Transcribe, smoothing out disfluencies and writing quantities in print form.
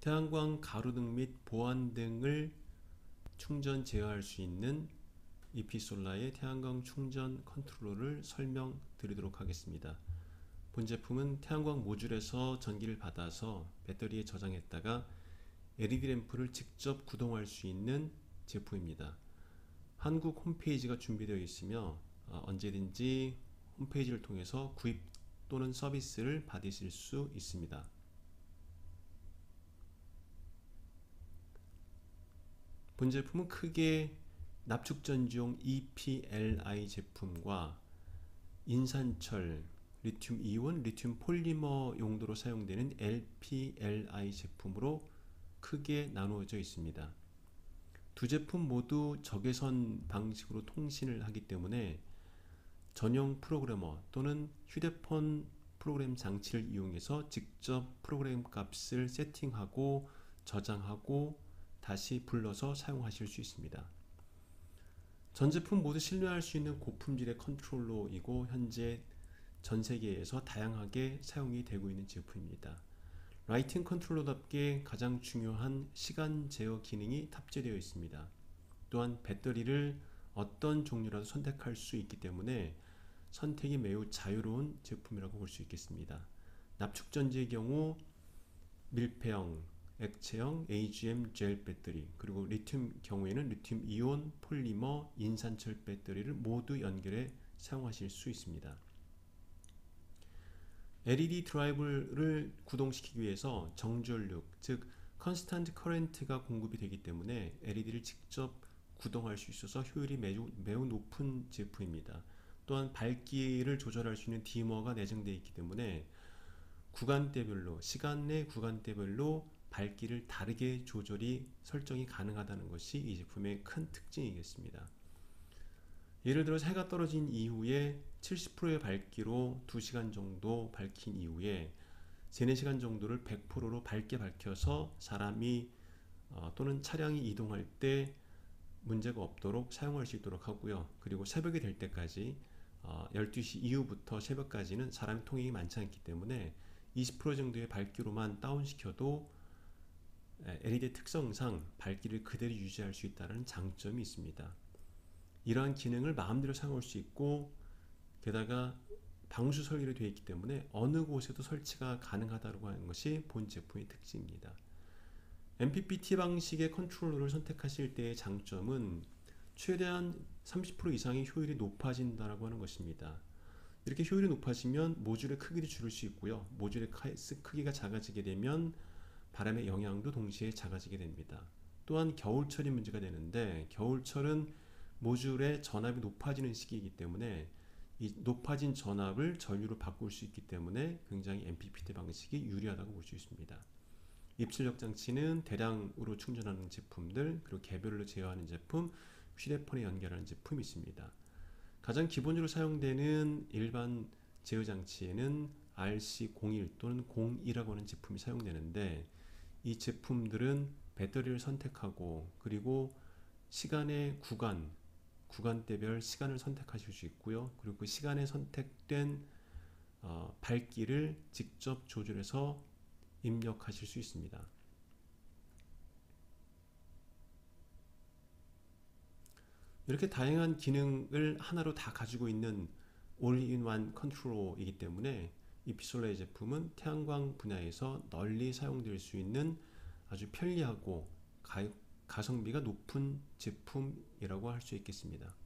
태양광 가로등 및 보안등을 충전 제어할 수 있는 EP솔라의 태양광 충전 컨트롤러를 설명드리도록 하겠습니다. 본 제품은 태양광 모듈에서 전기를 받아서 배터리에 저장했다가 LED 램프를 직접 구동할 수 있는 제품입니다. 한국 홈페이지가 준비되어 있으며 언제든지 홈페이지를 통해서 구입 또는 서비스를 받으실 수 있습니다. 본 제품은 크게 납축전지용 EPLI 제품과 인산철, 리튬 이온, 리튬 폴리머 용도로 사용되는 LPLI 제품으로 크게 나누어져 있습니다. 두 제품 모두 적외선 방식으로 통신을 하기 때문에 전용 프로그래머 또는 휴대폰 프로그램 장치를 이용해서 직접 프로그램 값을 세팅하고 저장하고 다시 불러서 사용하실 수 있습니다. 전 제품 모두 신뢰할 수 있는 고품질의 컨트롤러이고 현재 전 세계에서 다양하게 사용이 되고 있는 제품입니다. 라이팅 컨트롤러답게 가장 중요한 시간 제어 기능이 탑재되어 있습니다. 또한 배터리를 어떤 종류라도 선택할 수 있기 때문에 선택이 매우 자유로운 제품이라고 볼 수 있겠습니다. 납축전지의 경우 밀폐형, 액체형, AGM 젤 배터리, 그리고 리튬 경우에는 리튬 이온, 폴리머, 인산철 배터리를 모두 연결해 사용하실 수 있습니다. LED 드라이브를 구동시키기 위해서 정전력, 즉 컨스턴트 커런트가 공급이 되기 때문에 LED를 직접 구동할 수 있어서 효율이 매우 높은 제품입니다. 또한 밝기를 조절할 수 있는 디머가 내장되어 있기 때문에 구간대별로, 시간 내 구간대별로 밝기를 다르게 조절이 설정이 가능하다는 것이 이 제품의 큰 특징이겠습니다. 예를 들어 해가 떨어진 이후에 70%의 밝기로 2시간 정도 밝힌 이후에 3, 4시간 정도를 100%로 밝게 밝혀서 사람이 또는 차량이 이동할 때 문제가 없도록 사용할 수 있도록 하고요. 그리고 새벽이 될 때까지 12시 이후부터 새벽까지는 사람 통행이 많지 않기 때문에 20% 정도의 밝기로만 다운시켜도 LED 특성상 밝기를 그대로 유지할 수 있다는 장점이 있습니다. 이러한 기능을 마음대로 사용할 수 있고 게다가 방수 설계로 되어 있기 때문에 어느 곳에도 설치가 가능하다고 하는 것이 본 제품의 특징입니다. MPPT 방식의 컨트롤러를 선택하실 때의 장점은 최대한 30% 이상의 효율이 높아진다고 하는 것입니다. 이렇게 효율이 높아지면 모듈의 크기를 줄일 수 있고요. 모듈의 크기가 작아지게 되면 바람의 영향도 동시에 작아지게 됩니다. 또한 겨울철이 문제가 되는데 겨울철은 모듈의 전압이 높아지는 시기이기 때문에 이 높아진 전압을 전류로 바꿀 수 있기 때문에 굉장히 MPPT 방식이 유리하다고 볼 수 있습니다. 입출력 장치는 대량으로 충전하는 제품들, 그리고 개별로 제어하는 제품, 휴대폰에 연결하는 제품이 있습니다. 가장 기본적으로 사용되는 일반 제어 장치에는 RC01 또는 02라고 하는 제품이 사용되는데 이 제품들은 배터리를 선택하고 그리고 시간의 구간대별 시간을 선택하실 수 있고요. 그리고 그 시간에 선택된 밝기를 직접 조절해서 입력하실 수 있습니다. 이렇게 다양한 기능을 하나로 다 가지고 있는 올인원 컨트롤러이기 때문에 EP솔라의 제품은 태양광 분야에서 널리 사용될 수 있는 아주 편리하고 가성비가 높은 제품이라고 할 수 있겠습니다.